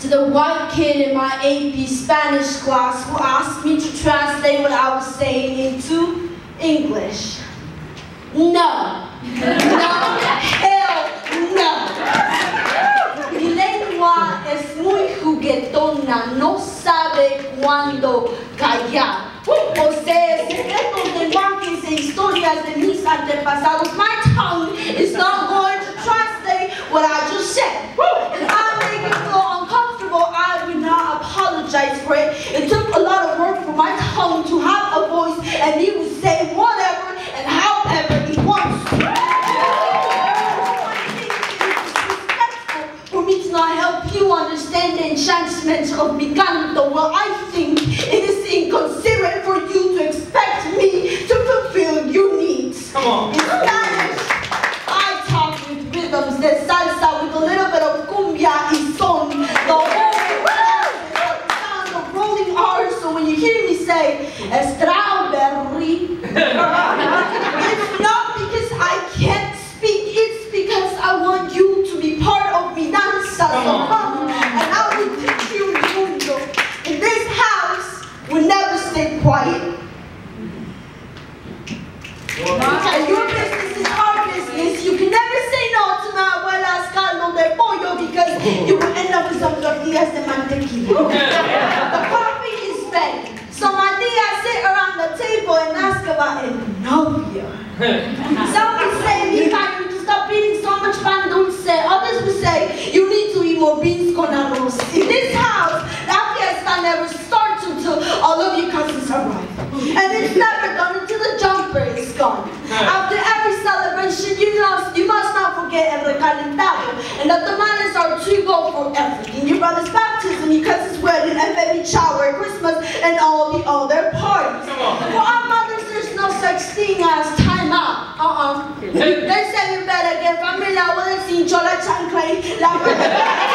the white kid in my AP Spanish class who asked me to translate what I was saying into English. No. No. Hell no. Mi lengua es muy juguetona, no sabe cuándo callar. Posee secretos de monkeys e historias de mis antepasados. My tongue is not going to translate what I just said. If I make it feel uncomfortable, I will not apologize for it. It took a lot of work for my tongue to have a voice, and he would say whatever and however he wants to. For me to not help you understand the enchantment of mi canto, well, I think it is inconsiderate for you to expect me to fulfill your needs. Come on. In Spanish, I talk with rhythms de salsa with a little bit of cumbia y son. The whole sound of rolling R's, so when you hear me say strawberry, it's not because I can't speak, it's because I want you to be part of mi danza. So come, and I will teach you mundo. In this house, we never stay quiet. And your business is our business. You can never say no to my abuela's caldo de pollo because you will end up with some tortillas de mantequilla. The coffee is ready. So my tia sit around the table and ask about el novio. Some would say, mija, you need to stop eating so much pan dulce. Others would say, you need to eat more beans con arroz. In this house, that fiesta never starts until all of your cousins arrive. And it's never done until the jumper is gone. After every celebration, you must not forget el recalentado. And the tamales are to go for everything. Your brother's baptism, your cousin's wedding, and baby shower, Christmas, and all the other parties. For our mothers, there's no such thing as time out. They say you better get familiar with el cincho, la chancla, la